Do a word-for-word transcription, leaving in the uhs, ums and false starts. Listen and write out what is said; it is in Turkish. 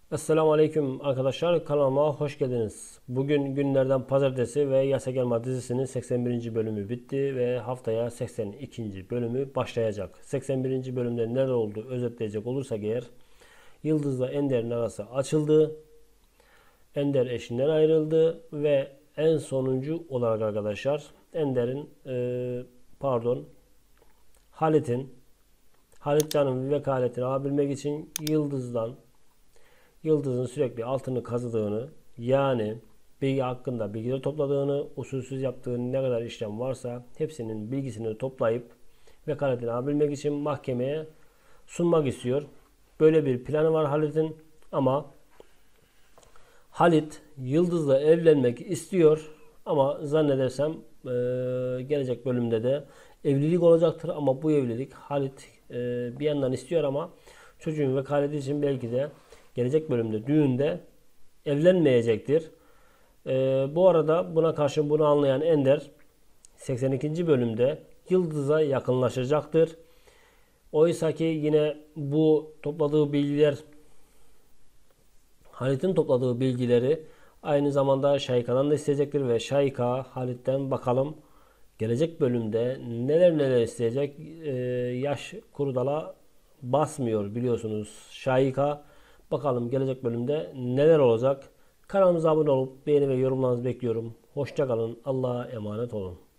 Esselamu Aleyküm arkadaşlar, kanalıma hoş geldiniz. Bugün günlerden pazartesi ve Yasa Gelma dizisinin seksen birinci bölümü bitti ve haftaya seksen ikinci bölümü başlayacak. seksen birinci bölümde neler oldu özetleyecek olursak eğer, Yıldız'la Ender'in arası açıldı. Ender eşinden ayrıldı ve en sonuncu olarak arkadaşlar Ender'in e, pardon Halit'in Halitcan'ın vekaletini alabilmek için Yıldız'dan Yıldız'ın sürekli altını kazıdığını, yani bilgi hakkında bilgileri topladığını, usulsüz yaptığı ne kadar işlem varsa hepsinin bilgisini toplayıp vekaletini alabilmek için mahkemeye sunmak istiyor. Böyle bir planı var Halit'in, ama Halit Yıldız'la evlenmek istiyor ama zannedersem e, gelecek bölümde de evlilik olacaktır, ama bu evlilik Halit e, bir yandan istiyor ama çocuğun vekaleti için belki de gelecek bölümde düğünde evlenmeyecektir. E, bu arada buna karşın bunu anlayan Ender seksen ikinci bölümde Yıldız'a yakınlaşacaktır. Oysa ki yine bu topladığı bilgiler, Halit'in topladığı bilgileri aynı zamanda Şahika'dan da isteyecektir ve Şahika Halit'ten bakalım gelecek bölümde neler neler isteyecek. Ee, yaş kurudala basmıyor biliyorsunuz Şahika. Bakalım gelecek bölümde neler olacak. Kanalımıza abone olup beğeni ve yorumlarınızı bekliyorum. Hoşça kalın. Allah'a emanet olun.